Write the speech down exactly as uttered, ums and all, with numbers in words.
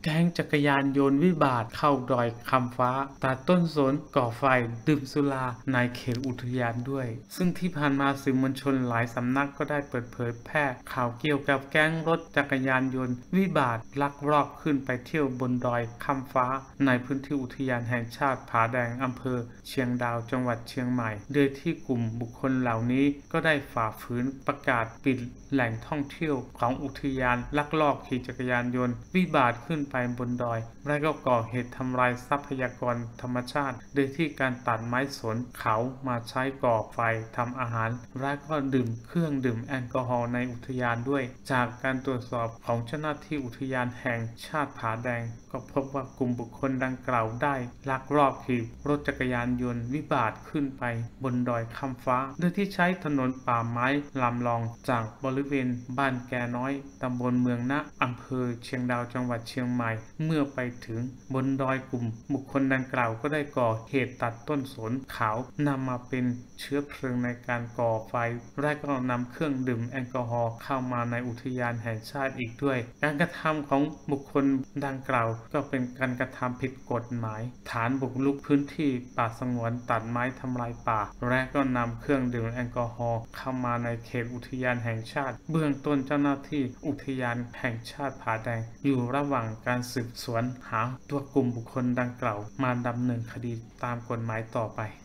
แก๊งจักรยานยนต์วิบากเข้าดอยคำฟ้าตัดต้นสนก่อไฟดื่มสุราในเขตอุทยานด้วยซึ่งที่ผ่านมาสื่อมวลชนหลายสำนักก็ได้เปิดเผยแพร่ข่าวเกี่ยวกับแก๊งรถจักรยานยนต์วิบากลักลอบขึ้นไปเที่ยวบนดอยคำฟ้าในพื้นที่อุทยานแห่งชาติผาแดงอำเภอเชียงดาวจังหวัดเชียงใหม่โดยที่กลุ่มบุคคลเหล่านี้ก็ได้ฝ่าฝืนประกาศปิดแหล่งท่องเที่ยวของอุทยานลักลอบขี่จักรยานยนต์วิบากขึ้นไปบนดอยและก็ก่อเหตุทำลายทรัพยากรธรรมชาติโดยที่การตัดไม้สนเขามาใช้ก่อไฟทำอาหารและก็ดื่มเครื่องดื่มแอลกอฮอล์ในอุทยานด้วยจากการตรวจสอบของเจ้าหน้าที่อุทยานแห่งชาติผาแดงก็พบว่ากลุ่มบุคคลดังกล่าวได้ลักลอบขี่รถจักรยานยนต์วิบากขึ้นไปบนดอยคำฟ้าโดยที่ใช้ถนนป่าไม้ลำลองจากบริเวณบ้านแกน้อยตำบลเมืองนะอำเภอเชียงดาวจังหวัดเชียงใหม่เมื่อไปถึงบนดอยกลุ่มบุคคลดังกล่าวก็ได้ก่อเหตุตัดต้นสนขาวนำมาเป็นเชื้อเพลิงในการก่อไฟและก็นำเครื่องดื่มแอลกอฮอล์เข้ามาในอุทยานแห่งชาติอีกด้วยการกระทำของบุคคลดังกล่าวก็เป็นการกระทำผิดกฎหมายฐานบุกรุกพื้นที่ป่าสงวนตัดไม้ทำลายป่าและก็นำเครื่องดื่มแอลกอฮอล์เข้ามาในเขตอุทยานแห่งชาติเบื้องต้นเจ้าหน้าที่อุทยานแห่งชาติผาแดงอยู่ระหว่างการสืบสวนหาตัวกลุ่มบุคคลดังกล่าวมาดำเนินคดีตามกฎหมายต่อไป